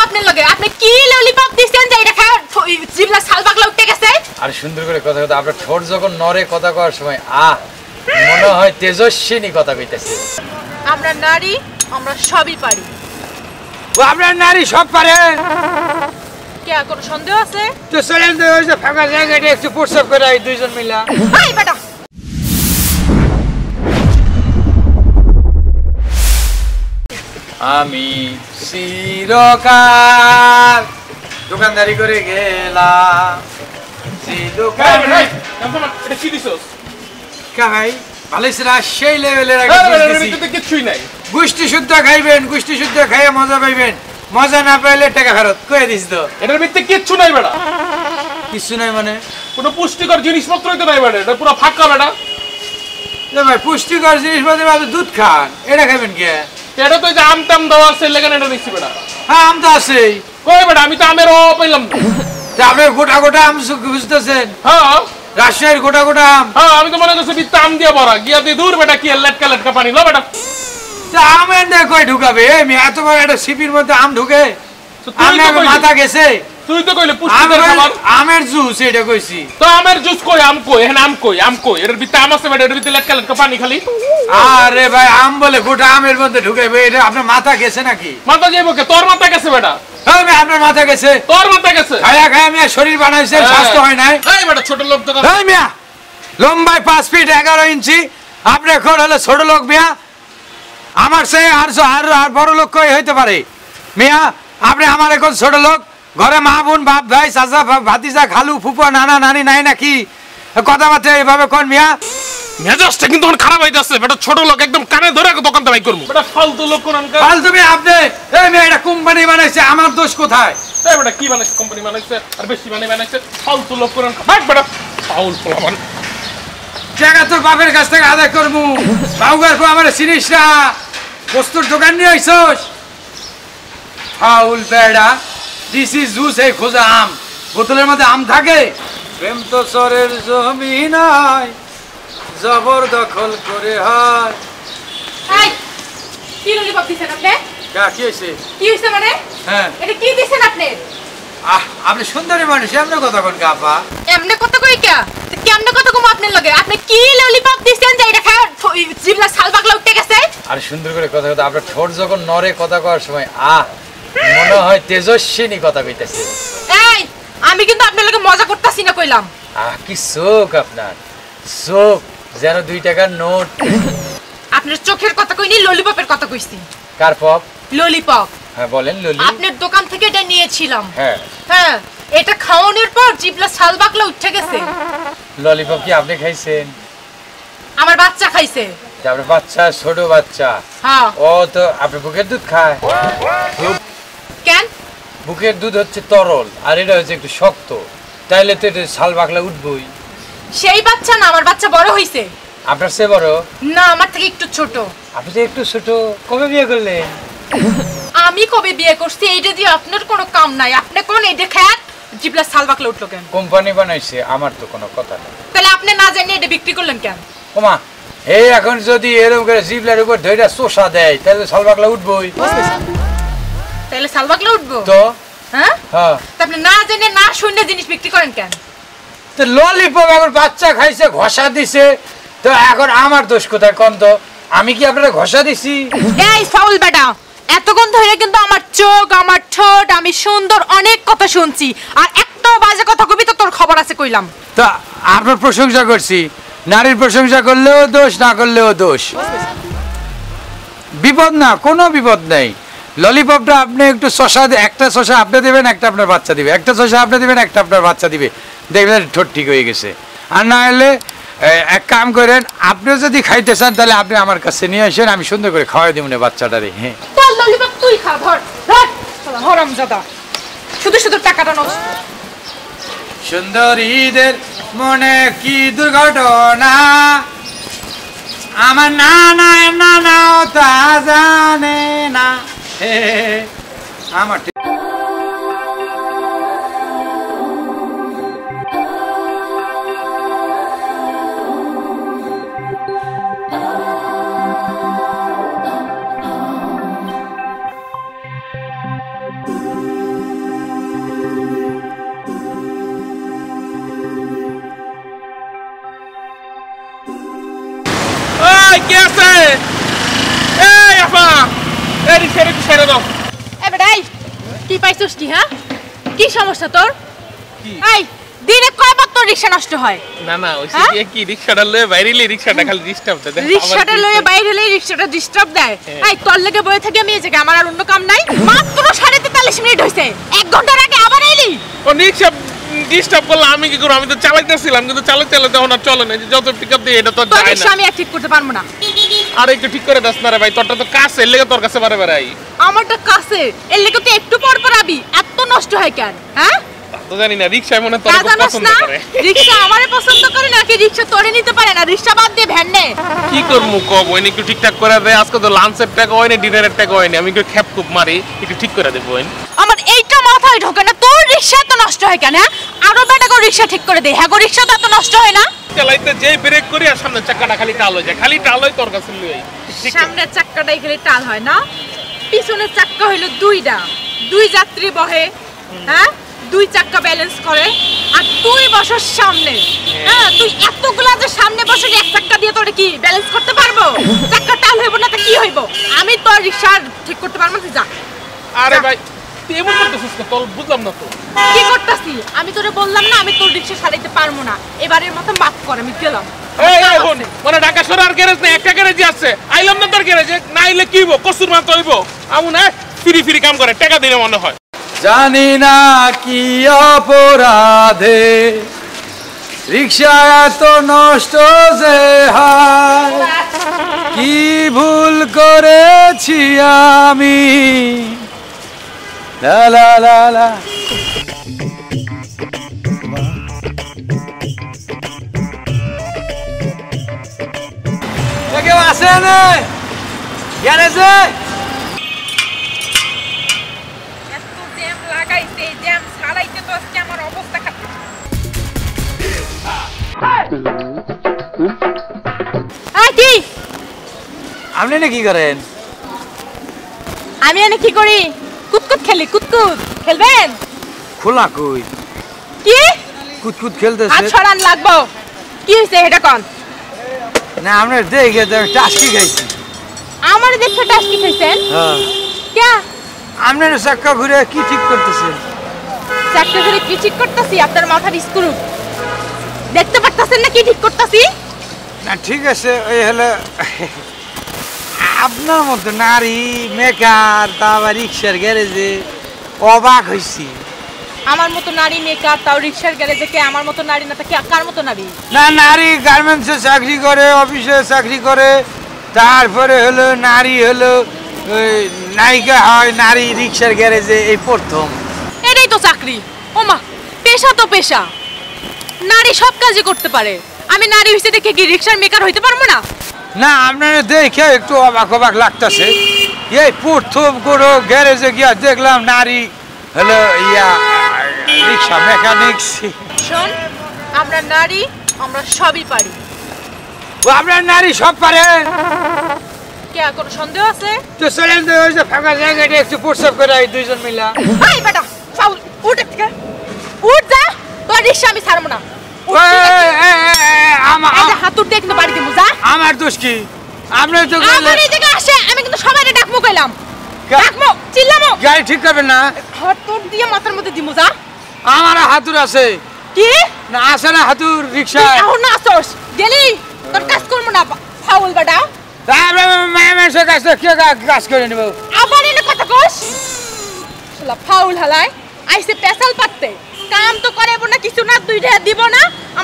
আপনার লগে আপনি কি ললিপপ দিছেন যে এটা খায় জিভলা ছাল পাগলা উঠে গেছে আর সুন্দর করে কথা কথা আপনার ঠোঁট যখন নরে কথা কওয়ার সময় মনে হয় তেজস্বিনী কথা কইতেছে। আমরা নারী আমরা সবই পারি। ও আপনার নারী সব পারে? কে কোনো সন্দেহ আছে? তো চলেন তো ওই যে ফাঁকা জায়গাটা একটু প্রস্রাব করে আই দুইজন মিলা। এই বেটা আমি চিরকাল দোকানদারি করে গেলাম এটা কি দিছস? ভাই ভালোইছিলা সেই লেভেলের কিছুই নাই। গুষ্টি শুদ্ধ খাইবেন, গুষ্টি শুদ্ধ খাইয়ে মজা পাইবেন, মজা না পাইলে টাকা ফেরত কয়ে দিস তো। এটার ভিতরে কিচ্ছু নাই বেটা। কিছু নাই মানে কোনো পুষ্টিকর জিনিসপত্রই তো নাই বেটা, এটা পুরো ফাঁকা বেটা। ভাই পুষ্টিকর জিনিসপত্র আপনি দুধ খান, এটা খাবেন কে? এটা তো যে আম টাম দেওয়া আছে লেগান এটা নিচ্ছি বেটা। হ্যাঁ আম তো আছেই। কই বেটা আমি তো আমের অভাব পাইলাম না। আপনি গোটা গোটা আম খুঁজতেছেন? হ্যাঁ রাজশাহীর গোটা গোটা আম। হ্যাঁ আমি তো মনে করছি বিত্ত আম দিয়ে ভরা, গিয়া দিয়ে দূর বেটা কি লেটকা লেটকা পানি লো বেটা। আম এনে কই ঢুকাবে? এত বড় একটা সিপির মধ্যে আম ঢুকে? মাথা গেছে? তুই তো কইলে পুষ্টিকর খাবার। আমের জুস এটা কইছি তো। আমের জুস কই? আম কই? এখানে আম কই? আম কই? এর ভিতরে আম আছে বেটা, এর ভিতরে লেটকা লেটকা পানি খালি। আরে ভাই আম বলে গোটা আমের মধ্যে ঢুকাইবে? এটা আপনার মাথা গেছে নাকি? মাথা যাইব কে? তোর মাথা গেছে বেটা। আপনার মাথা গেছে? তোর মাথা গেছে? খায়া খায়া মিয়া শরীর বানাইছে, স্বাস্থ্য হয় নাই। এই বেটা ছোট লোক তো। এই মিয়া লম্বায় 5 ফিট 11 ইঞ্চি, আপনি এখন হলো ছোট লোক মিয়া। আমার সে আর বড় লোক কই হইতে পারে মিয়া? আপনি আমার এখন ছোট লোক। ঘরে মা বোন বাপ ভাই চাচা ভাতিজা খালু ফুপা নানা নানি নাই নাকি? কথাবার্তা এইভাবে কোন মিয়া? মেজাজটা কিন্তু খারাপ হইতাছে বেটা। ছোট লোক একদম কানে ধরে দোকানটা বাই করব বেটা। ফালতু লোক কোন আনকা? ফালতু মিয়া আপনি? এই মিয়া এটা কোম্পানি বানাইছে, আমার দোষ কোথায়? এই বেটা কি বানাইছে? কোম্পানি বানাইছে আর বেশি বানাইছে। ফালতু লোক কোন আনকা? ভাগ বেটা ফাউল পোলামান। টাকা তোর বাপের কাছ থেকে আদায় করবো। বাউগার পর আমার চিনিস না, বস্তুর দোকান নিয়ে আইসোস। ফাউল বেড়া। দিস ইজ জুস, এই খোঁজা আম। বোতলের মধ্যে আম থাকে? প্রেম তো চরের জমি নয়, জবর দখল করে হয়। এই কি ললিপপ দিছেন আপনি? কি হয়েছে? কি হইছে মানে? হ্যাঁ এটা কি দিছেন আপনি? আপনি সুন্দরী মানুষ, এমনি কথা কোন আপা? এমনে কথা কই কে? কেমনে কথা কম আপনার লগে? আপনি কি ললিপপ দিছেন যে এটা খায় জিভলা ছাল পাগলা উঠে গেছে? আর সুন্দর করে কথা কথা আপনার ঠোঁট যখন নরে কথা কওয়ার সময় মনে হয় তেজস্বিনী কথা কইতেছে। এই আমি কিন্তু আপনার লগে মজা করতাছি না কইলাম। কি চোখ আপনার, চোখ যেন 2 টাকার নোট। আপনার চোখের কথা কইনি, ললিপপের কথা কইছি। কার পপ? ললিপপ। হ্যাঁ বলেন। ললি আপনার দোকান থেকে এটা নিয়েছিলাম। হ্যাঁ হ্যাঁ এটা খাওয়ানোর পর জিভলা ছাল পাগলা উঠে গেছে। ললিপপ কি আপনি খাইছেন? আমার বাচ্চা খাইছে। আপনার বাচ্চা? ছোট বাচ্চা? হ্যাঁ। ও তো আপনার বুকের দুধ খায়? কেন? বুকের দুধ হচ্ছে তরল আর এটা হচ্ছে একটু শক্ত, তাইলে তো এটা ছাল পাগলা উঠবই। সেই বাচ্চা না, আমার বাচ্চা বড় হইছে। আপনার চেয়ে বড়? না আমার থেকে একটু ছোট। আপনি তো একটু ছোট। কবে বিয়ে করলেন? আমি কবে বিয়ে করছি এইটা দিয়ে আপনার কোনো কাম নাই। আপনি কোন এইটা খায় জিভলা ছাল পাগলা উঠলো কেন? কোম্পানি বানাইছে, আমার তো কোনো কথা নেই। তাহলে আপনি না জানিয়ে এটা বিক্রি করলেন কেন? ওমা এই এখন যদি এরকম করে জিভলার উপর ধইরা চোষা দেয় তাহলে ছাল পাগলা উঠবই। তাহলে ছাল পাগলা উঠবো তো? হ্যাঁ হ্যাঁ। আপনি না জেনে না শুনে জিনিস বিক্রি করেন কেন? তো ললিপপ এখন বাচ্চা খাইছে, ঘষা দিছে, তো এখন আমার দোষ কোথায় কোন? তো আমি কি আপনারা ঘষা দিছি? এই ফাউল বেটা, এতক্ষণ ধরে কিন্তু আমার চোখ আমার ঠোঁট আমি সুন্দর অনেক কথা শুনছি, আর একটাও বাজে কথা কবি তো তোর খবর আছে কইলাম। তা আপনার প্রশংসা করছি, নারীর প্রশংসা করলেও দোষ, না করলেও দোষ। বিপদ না, কোনো বিপদ নেই। ললিপপটা আপনি একটু শশা, একটা শশা আপনি দেবেন, একটা আপনার বাচ্চা দিবে, একটা শশা আপনি দেবেন, একটা আপনার বাচ্চা দিবে, দেখবেন ঠোঁট ঠিক হয়ে গেছে। আর না হলে এক কাম করেন, আপনিও যদি খাইতে চান তাহলে আপনি আমার কাছে নিয়ে আসেন, আমি সুন্দর করে খাওয়াই দিব না বাচ্চাটারে। হ্যাঁ ললিপপ তুই খা, ধর ধর হরামজাদা, শুধু শুধু টাকাটা নষ্ট। সুন্দরীদের মনে কি দুর্ঘটনা, আমার না না না নাও তা জানে না। আমার Oh, oh, oh, oh. কে আছে? এই আপা, এই রিক্সাটা একটু ছেড়ে দাও। এ বেটাই কি পাইছিস কি হ্যাঁ কি সমস্যা তোর কি? এই দিনে কয়বার তোর রিকশা নষ্ট হয় না না ওই হ্যাঁ? কি রিক্সাটা লয়ে বাইরেলে রিক্সাটা খালি ডিস্টার্ব দেয়। দেখো, রিকশাটা লয়ে বাইরে হলে রিকশাটা ডিস্টার্ব দেয় এই তোর লেগে বয়ে থাকি আমি এই জায়গায় আমার আর অন্য কাম নাই মাত্র 43 মিনিট হইছে 1 ঘন্টার আগে আবার এলি ও রিক্সা ডিস্টার্ব করলে আমি কি করব? আমি তো চালাইতেছিলাম, কিন্তু চালাতে এখন আর চলে না। যত পিকআপ দিয়ে এটা তো তোর যায় রিকশা না। আমি আর ঠিক করতে পারবো না আর একটু ঠিক করে দাস না রে ভাই, তোরটা তো কাছে, এর লেগে তোর কাছে বারে বারে আই। আমারটা কাছে এর লেগে তো একটু পর পর আবি এত নষ্ট হয় কেন হ্যাঁ তো জানি না রিক্সায় মনে তোর তা খুব জানোস পছন্দ না করে। রিকশা আমারে পছন্দ করে নাকি রিকশা তোরে নিতে পারে না রিকশা বাদ দিয়ে ভ্যান নে কি করবো কব, ওই একটু ঠিকঠাক করে দেয়। আজকে তো লাঞ্চের টাকা হয়নি, ডিনারের টাকা হয়নি, আমি একটু খ্যাপ খুব মারি, একটু ঠিক করে দেবো। আমার এইটা মাথায় ঢোকে না তোর রিকশা তো নষ্ট হয় কেন হ্যাঁ? আরো বেটা করে রিকশা ঠিক করে দে হ্যাঁ গো রিকশা তো এত নষ্ট হয় না চালাইতে যে ব্রেক করি আর সামনের চাকাটা খালি টাল হয়ে যায়, খালি টাল হয় তোর কাছে লই আই। সামনের চাক্কাটাই খালি টাল হয় না পিছনের চাক্কা হইলো দুইটা দুই যাত্রী বহে হ্যাঁ দুই চাক্কা ব্যালেন্স করে আর তুই বসস সামনে হ্যাঁ তুই এতগুলা যে সামনে বসে এক চাক্কা দিয়ে তোরে কি ব্যালেন্স করতে পারবো চাক্কা টাল হইব না তো কি হইব আমি তোর রিকশা ঠিক করতে পারবো না তুই যা আরে ভাই তুই এমন করতেছিস না, তোর বুঝলাম না তো। কি করতেছি আমি তোরে বললাম না আমি তোর রিকশা সারাইতে পারবো না এবারের মতো মাফ কর আমি গেলাম এই এখন মানে ঢাকা শহরে আর গ্যারেজ নেই, একটা গ্যারেজই আছে। আইলাম না তোর গ্যারেজে, না আইলে কি হইব? কসুর মাত্র হইব। আমু না ফ্রি ফ্রি কাম করে, টাকা দিলে মনে হয়। জানি না কি অপরাধে রিক্সা এত নষ্ট যে হয়, কি ভুল করেছি আমি। লা লা লা লা কেউ আসেন গ্যারেজে? এত জ্যাম লাগাইছে জ্যাম ছাড়াইতে তো আজকে আমার অবস্থা খারাপ কি আপনি না কি করেন? আমি এনে কি করি কুতকুত খেলি কুতকুত খেলবেন খোলা কই কি কুতকুত হাত খেলতেছে ছড়ান লাগবো কি হইছে এটা কোন না? আপনার দেখে তো টাস্কি খাইছি। আমারে দেখে টাস্কি খাইছেন হ্যাঁ, কে আপনার চাক্কা ঘুরে কি ঠিক করতেছেন? চাকরি ধরে কি ঠিক করতেছি আপনার মাথার স্ক্রু দেখতে পারতেছেন না কি ঠিক করতেছি না ঠিক আছে, ওই হলো আপনার মতো নারী মেকার তা আবার রিক্সার গ্যারেজে অবাক হয়েছি। আমার মতো নারী মেকআপ তাও রিক্সার গ্যারেজে কে আমার মতো নারী না তা কার মতো নারী না, নারী গার্মেন্টসে চাকরি করে, অফিসে চাকরি করে, তারপরে হলো নারী হলো ওই নায়িকা হয়, নারী রিক্সার গ্যারেজে এই প্রথম। এটাই তো চাকরি ওমা পেশা তো পেশা নারী সব কাজই করতে পারে আমি নারী হইছে দেখে কি রিক্সার মেকার হইতে পারবো না না, আপনার দেখে একটু অবাক অবাক লাগতেছে। এই প্রথম কোনো গ্যারেজে গিয়া দেখলাম নারী হলো রিক্সা মেকানিক্স। শোন আমরা নারী আমরা সবই পারি ও আপনার নারী সব পারে? কে কোনো সন্দেহ আছে তো চলেন তো ওই যে ফাঁকা জায়গাটা একটু প্রস্রাব করে আই দুইজন মিলা। এই বেটা ফাউল উঠ থেকে উঠ যা তোর রিক্সা আমি ছাড়বো না হাতুর দিয়ে কিন্তু বাড়ি দিব যা আমার দোষ কি? আপনার তো আমার এই জায়গায় আসে আমি কিন্তু সবাই ডাকমু কইলাম ডাকমু চিল্লামু গাড়ি ঠিক করবেন না? হাতুর দিয়ে মাথার মধ্যে দিমু যা আমার হাতুর আছে কি না? আছে না হাতুর রিক্সা? এখন না আসোস গেলি তোর কাজ করবো না ফাউল বেটা মানুষের কাছে কে কাজ করে নেব? আবার এনে কথা কস শালা ফাউল হালায় আইসে পেশাল পাততে কাম তো করে না কিছু না দুইটা দিব না